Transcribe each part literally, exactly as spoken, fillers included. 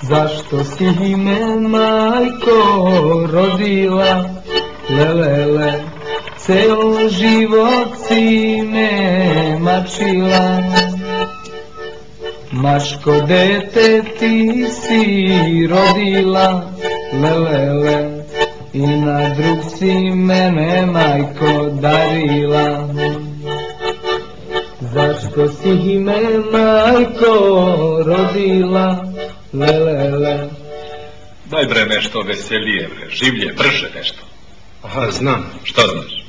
Zašto si me, majko, rodila, lelele, ceo život si me mačila. Maško dete ti si rodila, lelele, i na drug si mene, majko, darila. Zašto si me, majko, rodila, lelele. Daj bre nešto veselije, bre, življe, brže nešto. Aha, znam. Šta znaš?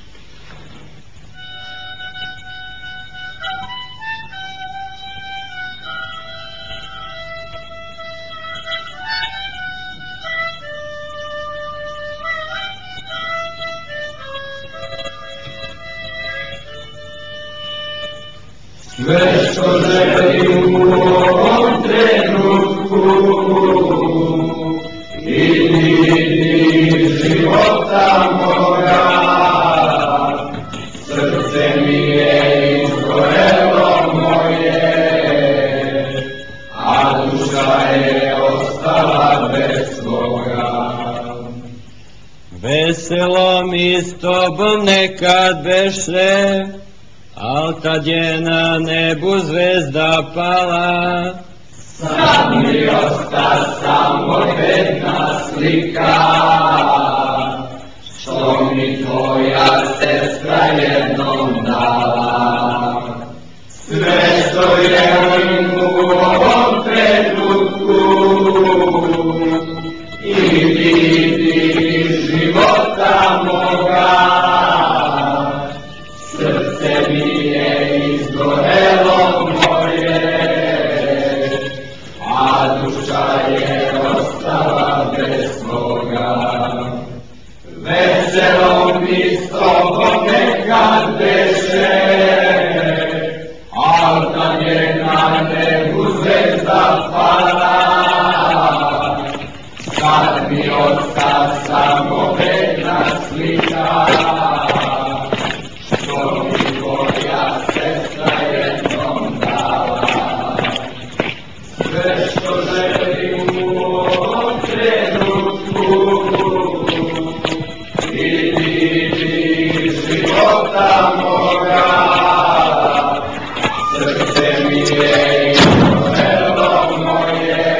Sve što želim u ovom trenutku i ti života moga, srce mi je izgorelo moje, a duša je ostala bez svoga. Veselo mi s tobom nekad beše, al tad je na nebu zvezda pala. Sad mi osta samo bedna slika, što mi tvoja sestra jednom dala. Sve što želim u ovom trenutku i vidi života moga, srce mi je izgorelo moje, a duša je ostala bez svoga. Veselo mi s tobom nekad beše, al kad je na nebu zvezda pala, sad mi osta samo bedna slika, što mi tvoja sestra jednom dala. Sve što želim u ovom trenutku i vidi života moga, srce mi je izgorelo moje,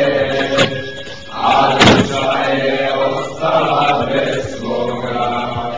a duša je ostala bez svoga.